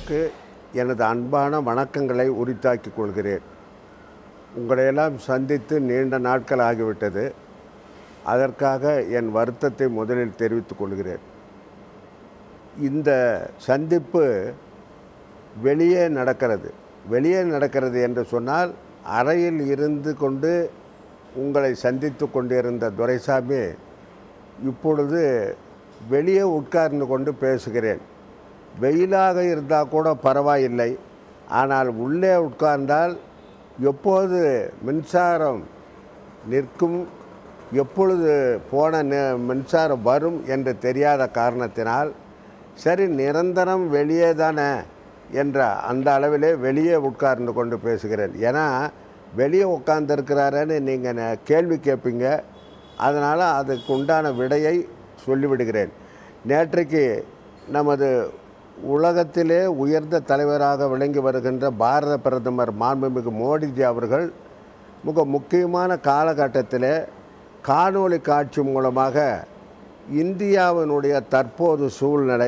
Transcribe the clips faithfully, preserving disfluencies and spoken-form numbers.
உங்களுக்கு எனது அன்பான வணக்கங்களை உரித்தாக்கிக் கொள்கிறேன். உங்களையெல்லாம் சந்தித்து நீண்ட நாட்கள் ஆகிவிட்டது. அதற்காக என் வருத்தத்தை முதலில் தெரிவித்துக் கொள்கிறேன். இந்த சந்திப்பு வெளியே நடக்கிறது. வெளியே நடக்கிறது என்று சொன்னால், அறையில் இருந்து கொண்டு உங்களை சந்தித்து கொண்டிருந்த துரைசாமி இப்பொழுது வெளியே உட்கார்ந்து கொண்டு பேசுகிறேன். வெயிலாக இருந்தால் கூட பரவாயில்லை, ஆனால் உள்ளே உட்கார்ந்தால் எப்போது மின்சாரம் நிற்கும், எப்பொழுது போன மின்சாரம் வரும் என்று தெரியாத காரணத்தினால், சரி நிரந்தரம் வெளியே தானே என்ற அந்த அளவிலே வெளியே உட்கார்ந்து கொண்டு பேசுகிறேன். ஏன்னா வெளியே உட்கார்ந்துருக்கிறாரன்னு நீங்கள் கேள்வி கேட்பீங்க, அதனால் அதுக்கு உண்டான விடையை சொல்லிவிடுகிறேன். நேற்றைக்கு நமது உலகத்திலே உயர்ந்த தலைவராக விளங்கி வருகின்ற பாரத பிரதமர் மாண்புமிகு மோடிஜி அவர்கள் மிக முக்கியமான காலகட்டத்தில் காணொளி காட்சி மூலமாக இந்தியாவினுடைய தற்போது சூழ்நிலை,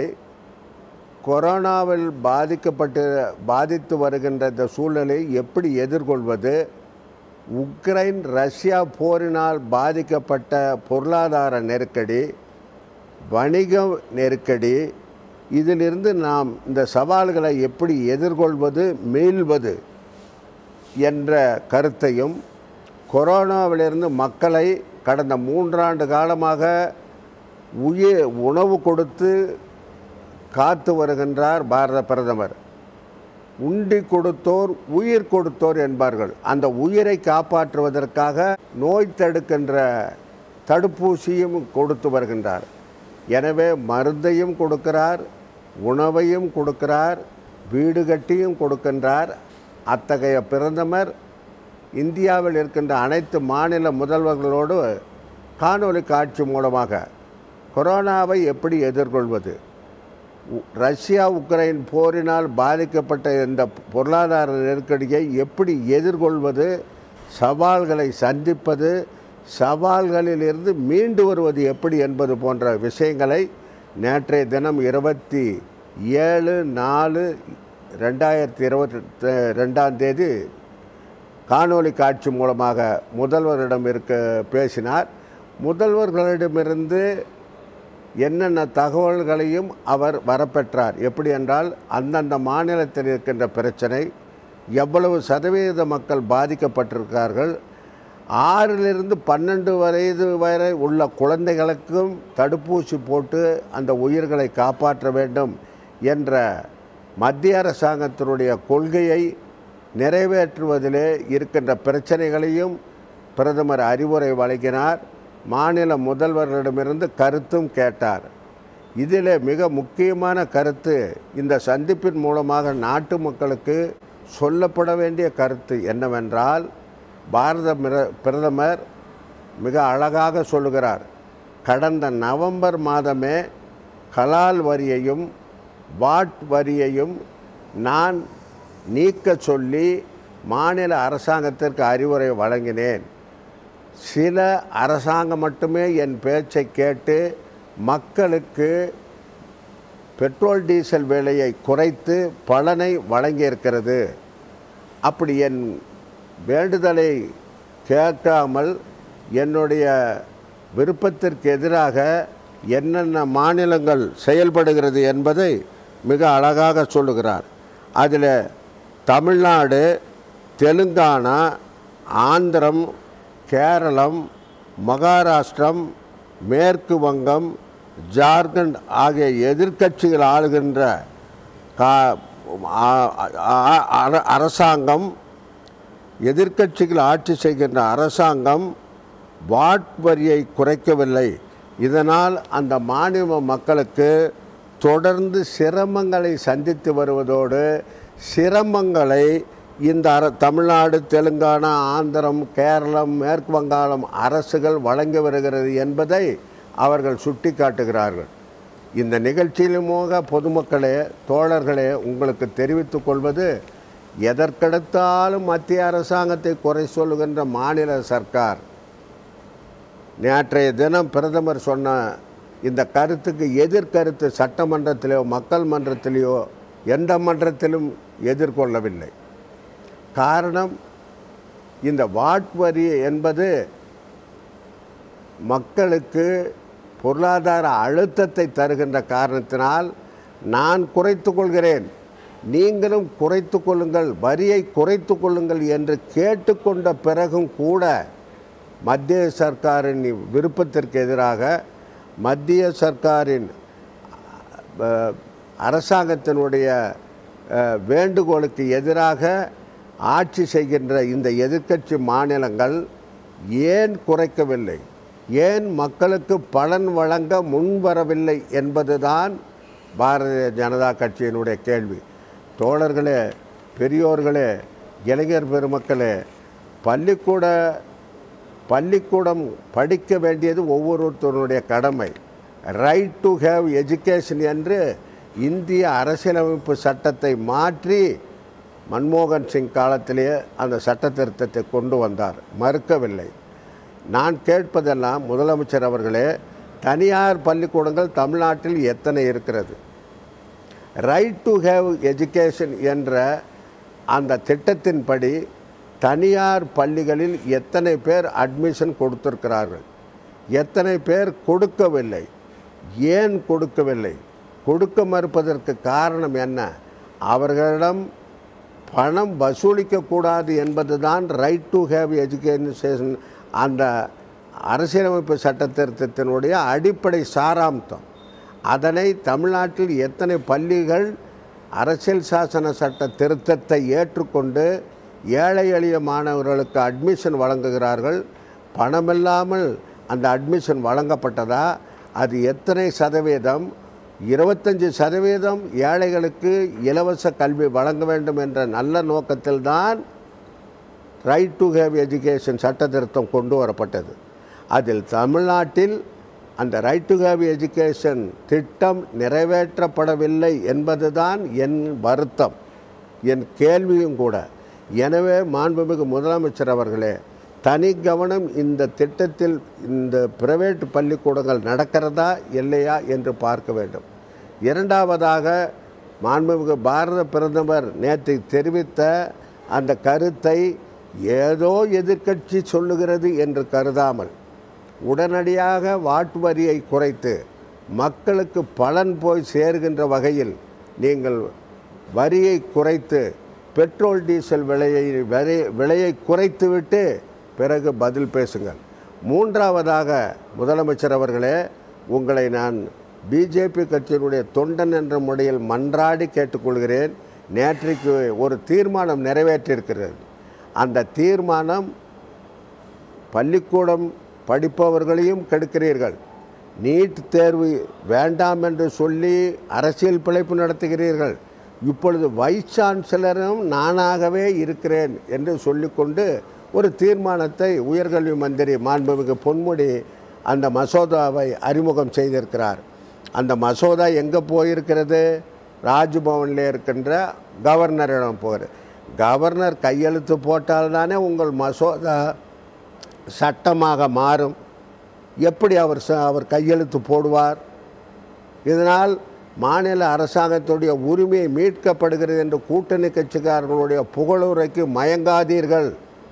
கொரோனாவில் பாதிக்கப்பட்டு பாதித்து வருகின்ற இந்த சூழ்நிலையை எப்படி எதிர்கொள்வது, உக்ரைன் ரஷ்யா போரினால் பாதிக்கப்பட்ட பொருளாதார நெருக்கடி, வணிக நெருக்கடி, இதிலிருந்து நாம் இந்த சவால்களை எப்படி எதிர்கொள்வது, மீள்வது என்ற கருத்தையும், கொரோனாவிலிருந்து மக்களை கடந்த மூன்றாண்டு காலமாக உயிர் உணவு கொடுத்து காத்து வருகின்றார் பாரத பிரதமர். உண்டி கொடுத்தோர் உயிர் கொடுத்தோர் என்பார்கள். அந்த உயிரை காப்பாற்றுவதற்காக நோய் தடுக்கின்ற தடுப்பூசியும் கொடுத்து வருகின்றார். எனவே மருந்தையும் கொடுக்கிறார், உணவையும் கொடுக்கிறார், வீடு கட்டியும் கொடுக்கின்றார். அத்தகைய பிரதமர் இந்தியாவில் இருக்கின்ற அனைத்து மாநில முதல்வர்களோடு காணொளி காட்சி மூலமாக கொரோனாவை எப்படி எதிர்கொள்வது, ரஷ்யா உக்ரைன் போரினால் பாதிக்கப்பட்ட இந்த பொருளாதார நெருக்கடியை எப்படி எதிர்கொள்வது, சவால்களை சந்திப்பது, சவால்களிலிருந்து மீண்டு வருவது எப்படி என்பது போன்ற விஷயங்களை நேற்றைய தினம் இருபத்தி ஏழு நாலு ரெண்டாயிரத்தி இருபத்தி ரெண்டாம் தேதி காணொளி காட்சி மூலமாக முதல்வரிடம் இருக்க பேசினார். முதல்வர்களிடமிருந்து என்னென்ன தகவல்களையும் அவர் வரப்பெற்றார். எப்படி என்றால், அந்தந்த மாநிலத்தில் இருக்கின்ற பிரச்சனை, எவ்வளவு சதவீத மக்கள் பாதிக்கப்பட்டிருக்கிறார்கள், ஆறிலிருந்து பன்னெண்டு வயது வரை உள்ள குழந்தைகளுக்கும் தடுப்பூசி போட்டு அந்த உயிர்களை காப்பாற்ற வேண்டும் என்ற மத்திய அரசாங்கத்தினுடைய கொள்கையை நிறைவேற்றுவதிலே இருக்கின்ற பிரச்சனைகளையும் பிரதமர் அறிவுரை வழங்கினார். மாநில முதல்வர்களிடமிருந்து கருத்தும் கேட்டார். இதில் மிக முக்கியமான கருத்து, இந்த சந்திப்பின் மூலமாக நாட்டு மக்களுக்கு சொல்லப்பட வேண்டிய கருத்து என்னவென்றால், பாரத பிரதமர் மிக அழகாக சொல்லுகிறார். கடந்த நவம்பர் மாதமே கலால் வரியையும் வாட் வரியையும் நான் நீக்க சொல்லி மாநில அரசாங்கத்திற்கு அறிவுரை வழங்கினேன். சில அரசாங்கம் மட்டுமே என் பேச்சை கேட்டு மக்களுக்கு பெட்ரோல் டீசல் விலையை குறைத்து பலனை வழங்கியிருக்கிறது. அப்படி என் வேண்டுதலை கேட்காமல் என்னுடைய விருப்பத்திற்கு எதிராக என்னென்ன மாநிலங்கள் செயல்படுகிறது என்பதை மிக அழகாக சொல்லுகிறார். அதில் தமிழ்நாடு, தெலுங்கானா, ஆந்திரம், கேரளம், மகாராஷ்டிரம், மேற்கு வங்கம், ஜார்க்கண்ட் ஆகிய எதிர்க்கட்சிகள் ஆளுகின்ற அரசாங்கம், எதிர்க்கட்சிகள் ஆட்சி செய்கின்ற அரசாங்கம் வாட் வரியை குறைக்கவில்லை. இதனால் அந்த மாநில மக்களுக்கு தொடர்ந்து சிரமங்களை சந்தித்து வருவதோடு, சிரமங்களை இந்த அர தமிழ்நாடு, தெலுங்கானா, ஆந்திரம், கேரளம், மேற்கு வங்காளம் அரசுகள் வழங்கி வருகிறது என்பதை அவர்கள் சுட்டி காட்டுகிறார்கள். இந்த நிகழ்ச்சியிலுமாக பொதுமக்களே, தோழர்களே, உங்களுக்கு தெரிவித்து கொள்வது, எதற்கெடுத்தாலும் மத்திய அரசாங்கத்தை குறை சொல்லுகின்ற மாநில சர்க்கார் நேற்றைய தினம் பிரதமர் சொன்ன இந்த கருத்துக்கு எதிர்கருத்து சட்டமன்றத்திலேயோ மக்கள் மன்றத்திலேயோ எந்த மன்றத்திலும் எதிர்கொள்ளவில்லை. காரணம், இந்த வாட் வரி என்பது மக்களுக்கு பொருளாதார அழுத்தத்தை தருகின்ற காரணத்தினால் நான் குறைத்து கொள்கிறேன், நீங்களும் குறைத்து கொள்ளுங்கள், வரியை குறைத்து கொள்ளுங்கள் என்று கேட்டுக்கொண்ட பிறகும் கூட மத்திய சர்க்காரின் விருப்பத்திற்கு எதிராக, மத்திய சர்க்காரின் அரசாங்கத்தினுடைய வேண்டுகோளுக்கு எதிராக ஆட்சி செய்கின்ற இந்த எதிர்க்கட்சி மாநிலங்கள் ஏன் குறைக்கவில்லை, ஏன் மக்களுக்கு பலன் வழங்க முன்வரவில்லை என்பதுதான் பாரதிய ஜனதா கட்சியினுடைய கேள்வி. தோழர்களே, பெரியோர்களே, இளைஞர் பெருமக்களே, பள்ளிக்கூட பள்ளிக்கூடம் படிக்க வேண்டியது ஒவ்வொருத்தருடைய கடமை. ரைட் டு ஹேவ் எஜுகேஷன் என்று இந்திய அரசியலமைப்பு சட்டத்தை மாற்றி மன்மோகன் சிங் காலத்திலேயே அந்த சட்ட திருத்தத்தை கொண்டு வந்தார், மறுக்கவில்லை. நான் கேட்பதெல்லாம், முதலமைச்சர் அவர்களே, தனியார் பள்ளிக்கூடங்கள் தமிழ்நாட்டில் எத்தனை இருக்கிறது? ரைட் டு ஹேவ் எஜுகேஷன் என்ற அந்த திட்டத்தின்படி தனியார் பள்ளிகளில் எத்தனை பேர் அட்மிஷன் கொடுத்திருக்கிறார்கள், எத்தனை பேர் கொடுக்கவில்லை, ஏன் கொடுக்கவில்லை? கொடுக்க மறுப்பதற்கு காரணம் என்ன? அவர்களிடம் பணம் வசூலிக்கக்கூடாது என்பது தான் ரைட் டு ஹேவ் எஜுகேஷன் அந்த அரசியலமைப்பு சட்ட திருத்தத்தினுடைய அடிப்படை சாராம்சம். அதனை தமிழ்நாட்டில் எத்தனை பள்ளிகள் அரசியல் சாசன சட்ட திருத்தத்தை ஏற்றுக்கொண்டு ஏழை எளிய மாணவர்களுக்கு அட்மிஷன் வழங்குகிறார்கள்? பணமில்லாமல் அந்த அட்மிஷன் வழங்கப்பட்டதா? அது எத்தனை சதவீதம்? இருபத்தஞ்சி சதவீதம் ஏழைகளுக்கு இலவச கல்வி வழங்க வேண்டும் என்ற நல்ல நோக்கத்தில்தான் ரைட் டு ஹேவ் எஜுகேஷன் சட்ட திருத்தம் கொண்டு வரப்பட்டது. அதில் தமிழ்நாட்டில் அந்த ரைட் டு ஹேவ் எஜுகேஷன் திட்டம் நிறைவேற்றப்படவில்லை என்பதுதான் என் வருத்தம், என் கேள்வியும் கூட. எனவே மாண்புமிகு முதலமைச்சர் அவர்களே, தனி கவனம் இந்த திட்டத்தில் இந்த பிரைவேட் பள்ளிக்கூடங்கள் நடக்கிறதா இல்லையா என்று பார்க்க வேண்டும். இரண்டாவதாக, மாண்புமிகு பாரத பிரதமர் நேற்று தெரிவித்த அந்த கருத்தை ஏதோ எதிர்க்கட்சி சொல்லுகிறது என்று கருதாமல் உடனடியாக வாட் வரியை குறைத்து மக்களுக்கு பலன் போய் சேர்கின்ற வகையில் நீங்கள் வரியை குறைத்து பெட்ரோல் டீசல் விலையை விலையை குறைத்துவிட்டு பிறகு பதில் பேசுங்கள். மூன்றாவதாக, முதலமைச்சர் அவர்களே, உங்களை நான் பிஜேபி கட்சியினுடைய தொண்டன் என்ற முறையில் மன்றாடி கேட்டுக்கொள்கிறேன். நேற்றைக்கு ஒரு தீர்மானம் நிறைவேற்றியிருக்கிறது. அந்த தீர்மானம் பள்ளிக்கூடம் படிப்பவர்களையும் கெடுக்கிறீர்கள், நீட் தேர்வு வேண்டாம் என்று சொல்லி அரசியல் பிழைப்பு நடத்துகிறீர்கள். இப்பொழுது வைஸ் சான்சலரும் நானாகவே இருக்கிறேன் என்று சொல்லிக்கொண்டு ஒரு தீர்மானத்தை உயர்கல்வி மந்திரி மாண்புமிகு பொன்முடி அந்த மசோதாவை அறிமுகம் செய்திருக்கிறார். அந்த மசோதா எங்கே போயிருக்கிறது? ராஜ்பவனில் இருக்கின்ற கவர்னரிடம் போகிறது. கவர்னர் கையெழுத்து போட்டால்தானே உங்கள் மசோதா சட்டமாக மாறும். எப்படி அவர் அவர் கையெழுத்து போடுவார்? இதனால் மாநில அரசாங்கத்துடைய உரிமை மீட்கப்படுகிறது என்று கூட்டணி கட்சிக்காரர்களுடைய புகழுரைக்கு மயங்காதீர்கள்.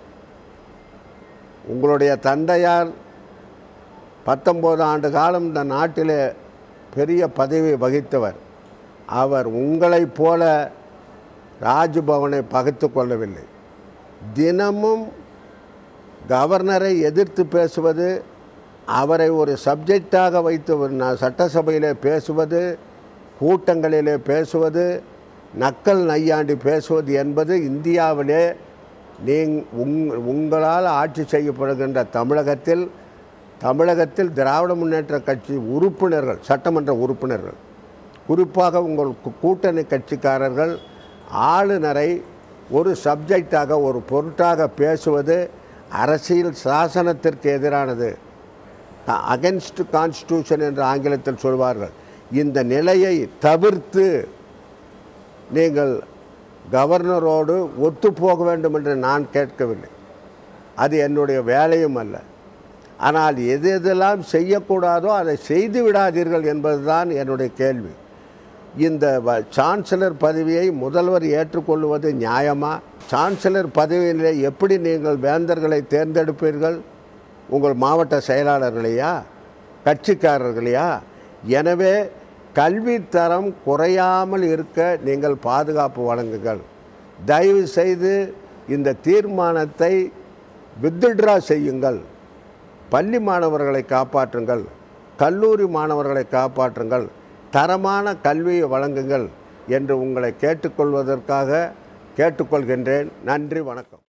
உங்களுடைய தந்தையார் பத்தொன்பது ஆண்டு காலம் இந்த நாட்டிலே பெரிய பதவி வகித்தவர். அவர் உங்களைப் போல ராஜ்பவனை பகைத்து கொள்ளவில்லை. தினமும் கவர்னரை எதிர்த்து பேசுவது, அவரை ஒரு சப்ஜெக்டாக வைத்து சட்டசபையிலே பேசுவது, கூட்டங்களிலே பேசுவது, நக்கல் நையாண்டி பேசுவது என்பது இந்தியாவிலே நீங் உங் உங்களால் ஆட்சி செய்யப்படுகின்ற தமிழகத்தில் தமிழகத்தில் திராவிட முன்னேற்ற கட்சி உறுப்பினர்கள், சட்டமன்ற உறுப்பினர்கள், குறிப்பாக உங்கள் கூட்டணி கட்சிக்காரர்கள் ஆளுநரை ஒரு சப்ஜெக்டாக ஒரு பொருட்டாக பேசுவது அரசியல் சாசனத்திற்கு எதிரானது, அகென்ஸ்ட் கான்ஸ்டியூஷன் என்று ஆங்கிலத்தில் சொல்வார்கள். இந்த நிலையை தவிர்த்து நீங்கள் கவர்னரோடு ஒத்துப்போக வேண்டும் என்று நான் கேட்கவில்லை, அது என்னுடைய வேலையும் அல்ல. ஆனால் எது எதெல்லாம் செய்யக்கூடாதோ அதை செய்து விடாதீர்கள் என்பதுதான் என்னுடைய கேள்வி. இந்த சான்சலர் பதவியை முதல்வர் ஏற்றுக்கொள்வது நியாயமா? சான்சலர் பதவியில் எப்படி நீங்கள் வேந்தர்களை தேர்ந்தெடுப்பீர்கள்? உங்கள் மாவட்ட செயலாளர்களையா, கட்சிக்காரர்களையா? எனவே கல்வி தரம் குறையாமல் இருக்க நீங்கள் பாதுகாப்பு வழங்குங்கள். தயவு செய்து இந்த தீர்மானத்தை வித்ட்ரா செய்யுங்கள். பள்ளி மாணவர்களை காப்பாற்றுங்கள், கல்லூரி மாணவர்களை காப்பாற்றுங்கள், தரமான கல்வியை வழங்குங்கள் என்று உங்களை கேட்டுக்கொள்வதற்காக கேட்டுக்கொள்கின்றேன். நன்றி, வணக்கம்.